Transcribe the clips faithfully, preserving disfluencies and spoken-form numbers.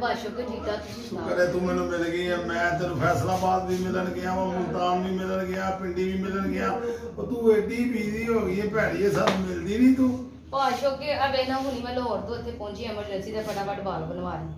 बादशाह के ठीक ठाक तुसीं सुणाओ। करे तू मैनू मिल गई है, मैं तेन फैसलाबाद भी मिलन गया वा, मुल्तान भी मिलन गया, पिंडी भी मिलन गया, तू एडी बिजी हो गई है भैड़ी है, सानू मिलदी नहीं तू। बादशाह के अबे ना हुनी मैं लाहौर तो इत्थे पहुंची एमरजेंसी ते फटाफट बाल बनवा रही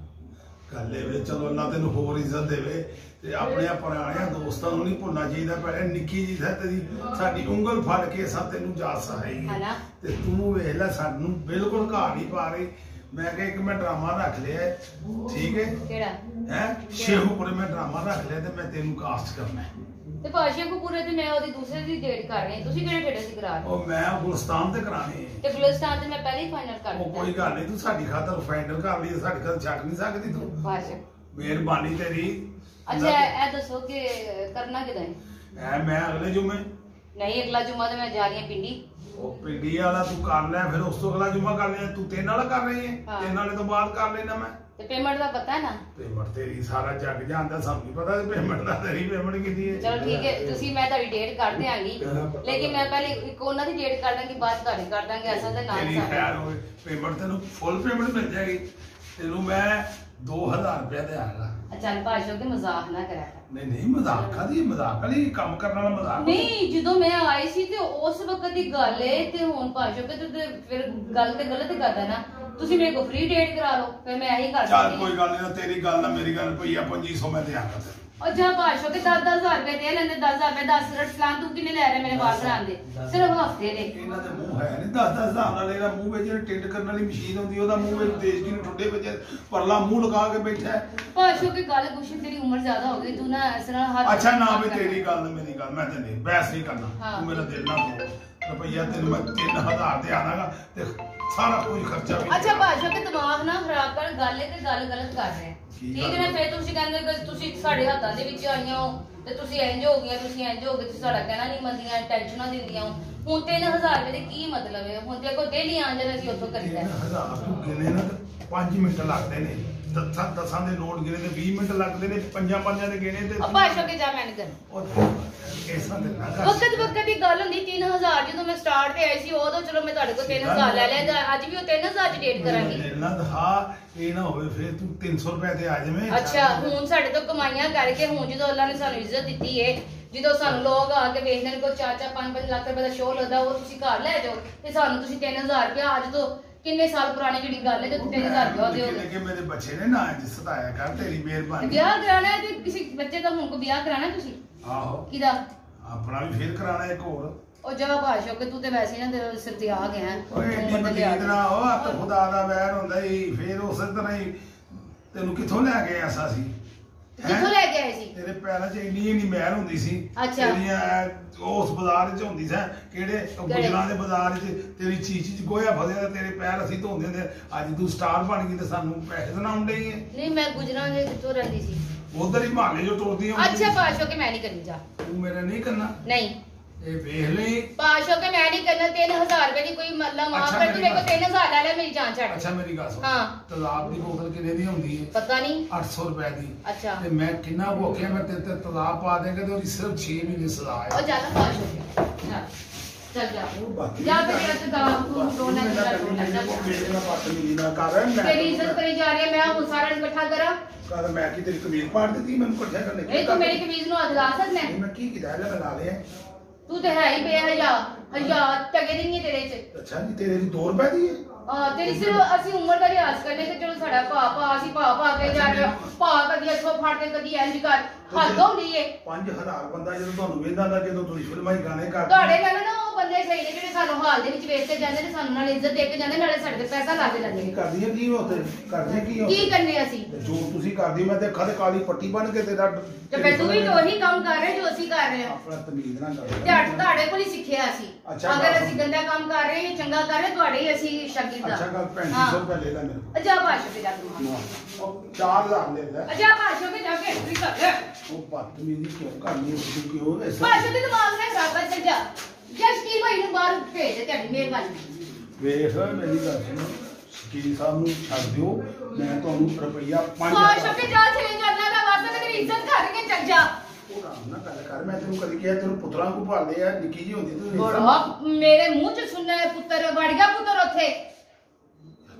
गल ए चलो अल्लाह तेन होर इज्जत देवे ते अपने पुराने दोस्तां नूं नहीं भुलना चाहिए। पहले निक्की जी था तेरी साडी उंगल फड़ के असां तेनू जा सहाई है ना, ते तू वेख लै सानू बिल्कुल घा नहीं पा रही। मैं कहा एक मैं ड्रामा रख लिया, ठीक है केड़ा है शेहूपुर में ड्रामा रख लिया ते मैं तेनू कास्ट करना है। ते बादशाह को पूरे ते मैं ओदी दूसरे दी डेट कर रही हूं, तुसीं केड़े डेट सी करा रहे ओ मैं गुलस्तान ते कराने है ते गुलिस्तान ते मैं पहले ही फाइनल कर ओ दित्ता। कोई गल नहीं, तू साडी खातर फाइनल कर ली, साडी खातर छक नहीं सकदी तू। बादशाह मेहरबानी तेरी। अच्छा ए दसो कि करना किदां है? ऐ मैं अगले जुमे नहीं अगला जुम्मा ते मैं जा रही हूं पिंडी। ओ पिंडी वाला तू कर ले, फिर उस तो अगला जुमा कर ले। तू तीन वाला कर रही है, हाँ। तीन वाले तो बाद कर लेना मैं। ते पेमेंट दा पता है ना? पेमेंट तेरी सारा जग जानदा, सब नहीं पता पेमेंट दा, तेरी पेमेंट कितनी है। चलो ठीक है, तुसी मैं तारी डेट कर देंगी, लेकिन मैं पहले एक ओना दी डेट कर दांगी, बाद तारी कर दांगे। ऐसा ते ना तेरी खैर होवे, पेमेंट तेनू फुल पेमेंट मिल जाएगी। तेनू मैं दो हजार रुपया देंगा। चल बादशाह के मजाक ना करा कर। नहीं नहीं मजाक कादी, मजाक वाली काम करने वाला मजाक नहीं ਜਦੋਂ मैं आई सी ਤੇ ਉਸ ਵਕਤ ਦੀ ਗੱਲ ਹੈ ਤੇ ਹੁਣ ਬਾਦशाह ਕੇ ਤੇ ਫਿਰ ਗੱਲ ਤੇ ਗਲਤ ਕਰਦਾ ਨਾ। ਤੁਸੀਂ ਮੇਰੇ ਕੋ ਫ੍ਰੀ ਡੇਟ ਕਰਾ ਲਓ, ਫਿਰ ਮੈਂ ਇਹੀ ਕਰ ਚੱਲ ਸਕਦੀ ਕੋਈ ਗੱਲ ਨਹੀਂ, ਤੇਰੀ ਗੱਲ ਨਾਲ ਮੇਰੀ ਗੱਲ ਪਈ ਆ। ਪੱਚੀ ਸੌ ਮੈਂ ਦਿਆਂਗਾ ਤੈਨੂੰ। और जहाँ बादशाह के दस दस हजार रुपए दे लेंदे, दस हजार रुपए दस रट सलाम तू किन्ने ले रहे मेरे बाल बनाने सिर्फ हफ्ते दे। ਇਹਨਾਂ ਦੇ ਮੂੰਹ ਹੈ ਨਹੀਂ ਦਸ ਦਸ ਹਜ਼ਾਰ ਨਾਲ। ਇਹਦਾ ਮੂੰਹ ਵਿੱਚ ਜਿਹੜੀ ਟਿੰਡ ਕਰਨ ਵਾਲੀ ਮਸ਼ੀਨ ਹੁੰਦੀ, ਉਹਦਾ ਮੂੰਹ ਵਿੱਚ ਦੇਸ਼ ਕੀ ਨੂੰ ਠੁੱਡੇ ਵਿੱਚ ਪਰਲਾ ਮੂੰਹ ਲਗਾ ਕੇ ਬੈਠਾ ਹੈ। बादशाह की गल कुछ तेरी उम्र ज्यादा हो गई, तू ना इस तरह हाथ अच्छा ना भी तेरी गल मेरी गल, मैं तेने बहस नहीं करना। हाँ। तू मेरा दिल ना तोड़। रुपया तेन मैं तीन हजार दे आना ते सारा कुछ खर्चा भी। अच्छा बादशाह के दिमाग ना खराब कर, गल है ते गल गलत कर रहे हैं, ठीक है ना? फिर ਤੁਸੀਂ ਕਹਿੰਦੇ ਕਿ ਤੁਸੀਂ ਸਾਡੇ ਹੱਥਾਂ ਦੇ ਵਿੱਚ ਆਈਆਂ ਹੋ ਤੇ ਤੁਸੀਂ ਇੰਜ ਹੋ ਗਈਆਂ, ਤੁਸੀਂ ਇੰਜ ਹੋ ਗਏ, ਤੁਸੀਂ ਸਾਡਾ ਕਹਿਣਾ ਨਹੀਂ ਮੰਨਦੀਆਂ, ਟੈਨਸ਼ਨਾਂ ਦਿੰਦੀਆਂ ਹੋ। ਹੁਣ ਤਿੰਨ ਹਜ਼ਾਰ ਰੁਪਏ ਦੇ ਕੀ ਮਤਲਬ ਹੈ? ਹੁਣ ਤੇ ਕੋ ਡੇਲੀ ਆਂ ਜਾਣਾ ਸੀ ਉੱਥੋਂ ਕਰੀਦਾ। ਤਿੰਨ ਹਜ਼ਾਰ ਤੂੰ ਗਿਣੇ ਨਾ ਤੇ ਪੰਜ ਮਿੰਟ ਲੱਗਦੇ ਨੇ। ਦਸਾਂ ਦਸਾਂ ਦੇ ਨੋਟ ਗਿਣੇ ਤੇ ਵੀਹ ਮਿੰਟ ਲੱਗਦੇ ਨੇ। ਪੰਜਾਂ ਪੰਜਾਂ ਦੇ ਗਿਣੇ ਤੇ ਬਾਦशाह ਕੇ ਜਾ ਮੈਂ ਨਹੀਂ ਕਰਨਾ। ਉਹ ਐਸਾ ਤੇ ਨਾ ਕਰ। ਵਕਤ ਵਕਤ ਦੀ ਗੱਲ ਹੁੰਦੀ। ਤਿੰਨ ਹਜ਼ਾਰ ਜਦੋਂ ਮੈਂ ਸਟਾਰਟ ਤੇ ਆਈ ਸੀ ਉਦੋਂ ਚਲੋ ਮੈਂ ਤੁਹਾਡੇ ਕੋਲ ਤਿੰਨ ਹਜ਼ਾਰ ਲੈ ਲਿਆ, ਅੱਜ ਵੀ ਉਹ ਤਿੰਨ ਹਜ਼ਾਰ ਚ ਡੇਟ ਕਰਾਂਗੀ। ਨਾ ਦਹਾ ਇਹ ਨਾ ਹੋਵੇ ਫਿਰ ਤੂੰ ਤਿੰਨ ਸੌ ਰੁਪਏ ਤੇ ਆ ਜਾਵੇਂ। ਅੱਛਾ ਹੁਣ ਸਾਡੇ ਤੋਂ ਕਮਾਈਆਂ ਕਰਕੇ ਹੁਣ ਜਦੋਂ ਅੱਲਾ ਨੇ ਸਾਨੂੰ ਇੱਜ਼ਤ ਦਿੱਤੀ ਏ, ਜਦੋਂ ਸਾਨੂੰ ਲੋਕ ਆ ਕੇ ਵੇਖਦੇ ਨੇ ਕੋਈ ਚਾਰ ਚਾਰ ਪੰਜ ਪੰਜ ਲੱਖ ਰੁਪਏ ਦਾ ਸ਼ੋਅ ਲੱਗਦਾ, ਉਹ ਤੁਸੀਂ ਘਰ ਲੈ ਜਾਓ ਤੇ ਸਾਨੂੰ ਤੁਸੀਂ ਤਿੰਨ ਹਜ਼ਾਰ ਰੁਪਇਆ ਅੱਜ ਤੋਂ ਕਿੰਨੇ ਸਾਲ ਪੁਰਾਣੀ ਜਿਹੜੀ ਗੱਲ ਹੈ, ਜਦੋਂ ਤਿੰਨ ਹਜ਼ਾਰ ਰੁਪਇਆ ਦਿਓਗੇ। ਕਿ ਮੇਰੇ ਬੱਚੇ ਨੇ ਨਾ ਅੱਜ ਸਤਾਇਆ ਕਰ, ਤੇਰੀ ਮਿਹਰਬਾਨੀ। ਵਿਆਹ ਕਰਾਣਾ ਹੈ ਤੇ ਕਿਸੇ ਬੱਚੇ ਦਾ ਹੁਣ ਕੋ ਵਿਆਹ ਕਰਾਣਾ ਤੁਸੀਂ? ਆਹੋ ਕਿਹਦਾ? ਆਪਣਾ ਵੀ ਫੇਰ ਕਰਾਣਾ ਇੱਕ ਹੋਰ। ਉਹ ਜਵਾ ਬਾਦशाह ਕਿ ਤੂੰ ਤੇ ਵੈਸੇ ਨਾ ਤੇਰੇ ਸਿਰ ਤੇ ਆ ਗਿਆ ਓਏ ਏਡੀ ਮਜੀਦ ਨਾ ਉਹ ਆ ਖੁਦਾ ਦਾ ਵੈਰ ਹੁੰਦਾ ਹੀ। ਫੇਰ ਉਸੇ ਤਰ੍ਹਾਂ ਹੀ ਤੈਨੂੰ ਕਿੱਥੋਂ ਲੈ ਕੇ ਆਸਾ ਸੀ? ਕਿੱਥੋਂ ਲੈ ਕੇ ਆਏ ਸੀ? ਤੇਰੇ ਪੈਰਾਂ 'ਚ ਇੰਨੀ ਇੰਨੀ ਮਹਿਰ ਹੁੰਦੀ ਸੀ। ਅੱਛਾ। ਤੇਰੀਆਂ ਉਸ ਬਾਜ਼ਾਰ 'ਚ ਹੁੰਦੀ ਸੀ, ਕਿਹੜੇ ਗੁਜਰਾਂ ਦੇ ਬਾਜ਼ਾਰ 'ਚ ਤੇਰੀ ਚੀਚ 'ਚ ਗੋਇਆ ਫਸਿਆ, ਤੇਰੇ ਪੈਰ ਅਸੀਂ ਧੋਂਦੇ ਹੁੰਦੇ। ਅੱਜ ਤੂੰ ਸਟਾਰ ਬਣ ਗਈ ਤੇ ਸਾਨੂੰ ਪੈਸੇ ਦੇਣ ਡਈ ਹੈ। ਨਹੀਂ ਮੈਂ ਗੁਜਰਾਂ ਦੇ ਕਿੱਥੋਂ ਰਹਿੰਦੀ ਸੀ? ਉਧਰ ਹੀ ਮਹੱਲੇ 'ਚੋਂ ਟੁਰਦੀ ਹੁੰਦੀ। ਅੱਛਾ ਬਾਦशाह ਕਿ ਮੈਂ ਨਹੀਂ ਕਰਨੀ ਜਾ। ਤੂੰ ਮੇਰਾ ਨਹੀਂ ਕਰਨਾ? ਨਹੀਂ ਇਹ ਵੇਖ ਲਈ। ਬਾਦशाह ਕਿ ਮੈਂ ਨਹੀਂ ਕਰਨਾ। ਤਿੰਨ ਹਜ਼ਾਰ ਰੁਪਏ ਦੀ ਕੋਈ ਮਤਲਬ ਮਾਫ ਕਰ, ਤੂੰ ਮੇਰੇ ਕੋਲ ਤਿੰਨ ਹਜ਼ਾਰ ਲੈ ਲੈ, ਮੇਰੀ ਜਾਨ ਛੱਡ। ਅੱਛਾ ਮੇਰੀ ਗੱਲ ਸੁਣ। ਹਾਂ। ਤਲਾਬ ਦੀ ਬੋਤਲ ਕਿੰਨੇ ਦੀ ਹੁੰਦੀ ਹੈ? ਪਤਾ ਨਹੀਂ। ਅੱਠ ਸੌ ਰੁਪਏ ਦੀ। ਅੱਛਾ। ਤੇ ਮੈਂ ਕਿੰਨਾ ਭੁੱਖਿਆ, ਮੈਂ ਤੇਰੇ ਤੇ ਤਲਾਬ ਪਾ ਦੇਗਾ ਤੇ ਉਹਦੀ ਸਿਰਫ ਛੇ ਮਹੀਨੇ ਸਜ਼ਾ ਹੈ। ਉਹ ਚੱਲ ਬਾਦशाह ਚੱਲ ਚੱਲ ਜਾ ਜਾ ਤੇ ਮੇਰਾ ਤੇ ਦਾ ਤੂੰ ਰੋਣਾ ਨਹੀਂ ਕਰਦਾ। ਮੇਰੇ ਨਾਲ ਬਦਤਮੀਜ਼ੀ ਨਾ ਕਰ। ਮੈਂ ਤੇਰੀ ਇੱਜ਼ਤ ਕਰੀ ਜਾ ਰਹੀ ਹੈ, ਮੈਂ ਹੁਣ ਸਾਰਾ ਇਕੱਠਾ ਕਰਾਂ। ਕਰ ਮੈਂ ਕੀ ਤੇਰੀ ਕਮੀਜ਼ ਪਾੜ ਦਿੱਤੀ ਮੈਨੂੰ ਇਕੱਠਾ ਕਰਨੇ? ਇਹ ਤੂੰ ਮੇਰੀ ਕਮੀਜ਼ ਨੂੰ ਹੱਥ ਲਾ ਸਕਦਾ ਹੈ? ਮੈਂ ਕੀ ਕੀਤਾ ਲੈ ਲਾ ਲਿਆ। ਤੂੰ ਤੇ ਹੈ ਹੀ ਬੇਹਯਾ, ਹਜ਼ਾਰ ਟਕੇ ਦੀ ਨਹੀਂ ਤੇਰੇ ਚ। ਅੱਛਾ ਜੀ ਤੇਰੇ ਦੀ ਦੋ ਰੁਪਏ ਦੀ ਹੈ? ਆ ਤੇਰੀ ਸਿਰਫ ਅਸੀਂ ਉਮਰ ਦਾ ਲਿਹਾਜ਼ ਕਰਨੇ ਤੇ ਚਲੋ ਸਾਡਾ ਭਾ ਭਾ ਅਸੀਂ ਭਾ ਭਾ ਕੇ ਜਾ ਰਹੇ ਭਾ ਕਦੀ ਇੱਥੋਂ ਫੜ ਕੇ ਕਦੀ ਇੰਜ ਕਰ ਹੱਦ ਹੁੰਦੀ ਏ। ਪੰਜ ਹਜ਼ਾਰ ਬੰਦਾ ਜਦੋਂ ਤੁਹਾਨੂੰ ਵੇਂਦਾ ਦਾ, ਜਦੋਂ ਤੁਸੀਂ ਫਿਲਮਾਂ 'ਚ ਗਾਣੇ ਕਰਦੇ ਤੁਹਾਡੇ ਨਾਲ ਨਾ ਉਹ ਬੰਦੇ ਸਹੀ ਨੇ ਜਿਹੜੇ ਸਾਨੂੰ ਹਾਲ ਦੇ ਵਿੱਚ ਵੇਚ ਕੇ ਜਾਂਦੇ ਨੇ, ਸਾਨੂੰ ਨਾਲ ਇੱਜ਼ਤ ਦੇ ਕੇ ਜਾਂਦੇ, ਨਾਲੇ ਸਾਡੇ ਤੇ ਪੈਸਾ ਲਾ ਕੇ ਜਾਂਦੇ ਨੇ। ਕਰਦੀਆਂ ਕੀ ਹੋ ਤੇ ਕਰਦੇ ਕੀ ਹੋ? ਕੀ ਕਰਨੇ ਅਸੀਂ? ਜੋ ਤੁਸੀਂ ਕਰਦੀ ਮੈਂ ਤੇ ਅੱਖਾਂ ਤੇ ਕਾਲੀ ਪੱਟੀ ਬੰਨ ਕੇ ਤੇਰਾ ਤੇ ਫਿਰ ਤੂੰ ਵੀ ਤਾਂ ਉਹੀ ਕੰਮ ਕਰ ਰਿਹਾ ਜੋ ਅਸੀਂ ਕਰ ਰਹੇ ਹਾਂ। ਆਪਣਾ ਤਮੀਜ਼ ਨਾ ਕਰ। ਝੱਟ ਤੁਹਾਡੇ ਕੋਲ ਹੀ ਸਿੱਖਿਆ ਅਸੀਂ। ਅੱਛਾ, ਅਗਰ ਅਸੀਂ ਗੰਦਾ ਕੰਮ ਕਰ ਰਹੇ ਹਾਂ ਚੰਗਾ ਕਰ ਰਹੇ ਤੁਹਾਡੇ ਹੀ ਅਸੀਂ ਸ਼ਾਗਿਰਦ ਆ। ਅੱਛਾ ਗੱਲ ਪੈਂਤੀ ਸੌ ਰੁਪਏ ਲੈ ਲੈ ਮੇਰੇ ਕੋਲ। ਅਜਾ ਬਾਦशाह ਤੇ ਜਾ ਤੂੰ। ਉਹ ਚਾਰ ਹਜ਼ਾਰ ਲੈ ਲੈ। ਅਜਾ ਬਾਦशाह ਤੇ ਜਾ ਕੇ ਐਂਟਰੀ ਕਰ ਲੈ। ਉਹ ਬਦਤਮੀਜ਼ੀ ਕਿਉਂ ਕਰਨੀ ਹੈ ਤੁਸੀਂ? ਕਿਉਂ ਐਸਾ? ਬਾਦशाह ਦੇ ਦਿਮਾਗ ਨਾਲ ਖਰਾਬ ਕਰ ਚੱਲ ਜਾ। ਜਸ਼ਕੀ ਭਾਈ ਨੂੰ ਬਾਹਰ ਭੇਜ ਦੇ, ਤੁਹਾਡੀ ਮਿਹਰਬਾਨੀ। ਵੇਖ ਮੇਰੀ ਗੱਲ ਸੁਣੋ, ਸ਼ਕੀਲ ਸਾਹਿਬ ਨੂੰ ਛੱਡ ਦਿਓ। ਮੈਂ ਤੁਹਾਨੂੰ ਰੁਪਈਆ ਪੰਜ ਬਾਦशाह ਤੇ ਜਾ ਚਲੇ ਜਾਣਾ ਦਾ ਵਾਸਤੇ ਤੇਰੀ ਇੱਜ਼ਤ ਕਰਕੇ ਚੱਲ ਜਾ। ਉਹ ਆਰਾਮ ਨਾਲ ਗੱਲ ਕਰ। ਮੈਂ ਤੈਨੂੰ ਕਦੀ ਕਿਹਾ ਤੈਨੂੰ ਪੁੱਤਰਾਂ ਨੂੰ ਭਾਲਦੇ ਆ? ਨਿੱਕੀ ਜੀ ਹੁੰਦੀ ਤੂੰ ਬੜਾ ਮੇਰੇ ਮੂੰਹ ਚ ਸੁਣਨਾ ਹੈ ਪੁੱਤਰ ਵੜ ਗਿਆ ਪੁੱਤਰ ਉੱਥੇ।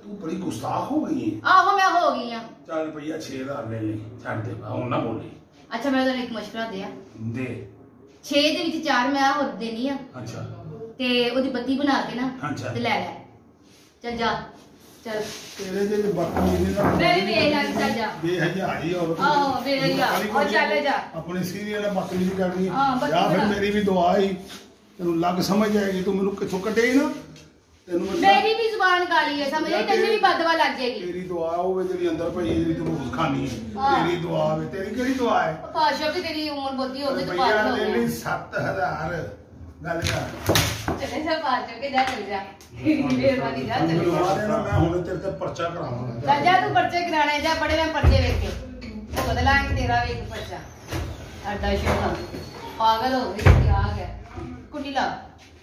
ਤੂੰ ਬੜੀ ਗੁਸਤਾਖ ਹੋ ਗਈ ਹੈ। ਆਹੋ ਮੈਂ ਹੋ ਗਈ ਆ। ਚੱਲ ਰੁਪਈਆ ਛੇ ਹਜ਼ਾਰ ਲੈ ਲਈ, ਛੱਡ ਦੇ ਹੁਣ ਨਾ ਬੋਲੀ। ਅੱਛਾ ਮੈਂ ਤੁਹਾਨੂੰ ਇੱਕ ਮਸ਼ਵਰਾ ਦਿਆ ਦੇ ਛੇ ਦੇ ਵਿੱਚ ਚਾਰ ਮੈਂ ਹੋਰ ਦੇਣੀ ਆ। ਅੱਛਾ ਤੇ ਉਹਦੀ ਬੱਤੀ ਬਣਾ ਕੇ ਨਾ ਅੱਛਾ ਤੇ ਲੈ ਲੈ। ਚੱਲ ਜਾ ਚੱਲ ਤੇਰੇ ਜੇ ਬਦਤਮੀਜ਼ੀ ਨਾਲ ਮੈਂ ਵੀ ਵੇਖ ਲਾਂ ਚੱਲ ਜਾ ਬੇਹਜ਼ਾਰੀ ਔਰ ਆਹੋ ਬੇਹਜ਼ਾਰੀ ਔਰ ਚੱਲ ਜਾ ਆਪਣੇ ਸੀਰੀਅਲ ਨਾਲ ਬਦਤਮੀਜ਼ੀ ਕਰਨੀ ਹਾਂ, ਬੱਤੀ ਜਾਂ ਫਿਰ ਬਣਾ। ਮੇਰੀ ਵੀ ਦੁਆ ਹੀ ਤੈਨੂੰ ਲੱਗ ਸਮਝ ਜਾਏਗੀ, ਤੂੰ ਮੈਨੂੰ ਕਿੱਥੋਂ ਕੱਢੇ ਨਾ ਤੈਨੂੰ ਮੈਂ ਮੇਰੀ ਵੀ ਜ਼ੁਬਾਨ ਕਾਲੀ ਹੈ ਸਮਝ ਨਹੀਂ ਤੈਨੂੰ ਵੀ ਬਦਵਾ ਲੱਗ ਜਾਏਗੀ। ਤੇਰੀ ਦੁਆ ਹੋਵੇ ਜਿਹੜੀ ਅੰਦਰ ਪਈ ਜਿਹੜੀ ਤੂੰ ਰੋਜ਼ ਖਾਣੀ ਹੈ, ਹਾਂ। ਤੇਰੀ ਦੁਆ ਹੋਵੇ। ਤੇਰੀ ਕਿਹੜੀ ਦੁਆ ਹੈ? ਪਾਸ਼ਾ ਵੀ ਤੇਰੀ ਉਮਰ ਬਹੁਤੀ ਹੋ ਗਈ ਤੇ ਰੁਪਈਆ ਪਾਸ ਹੋ ਲੈ ਗਿਆ। ਲਈ ਸੱਤ ਹਜ਼ਾਰ ਗੱਲ ਕਰ। ਚੱਲੇ ਜਾ ਪਾਸ਼ਾ ਕੇ ਜਾ ਚੱਲ ਜਾ ਮਿਹਰਬਾਨੀ ਜਾ ਚੱਲ ਮੈਨੂੰ ਆ ਜਾ ਦੇਣਾ, ਮੈਂ ਹੁਣ ਤੇਰੇ ਤੇ ਪਰਚਾ ਕਰਾਵਾਂਗਾ। ਚੱਲ ਜਾ ਤੂੰ ਪਰਚੇ ਕਰਾਣੇ ਜਾ ਬੜੇ ਮੈਂ ਪਰਚੇ ਵੇਖ ਕੇ ਉਹ ਬਦਲਾਂਗੇ ਤੇਰਾ ਵੀ ਇੱਕ ਪਰਚਾ ਅੱਡਾ ਸ਼ੋਨਾ ਪਾਗਲ ਹੋ ਗਈ ਕੀ ਆ ਗਿਆ ਕੁੰਡੀ ਲਾ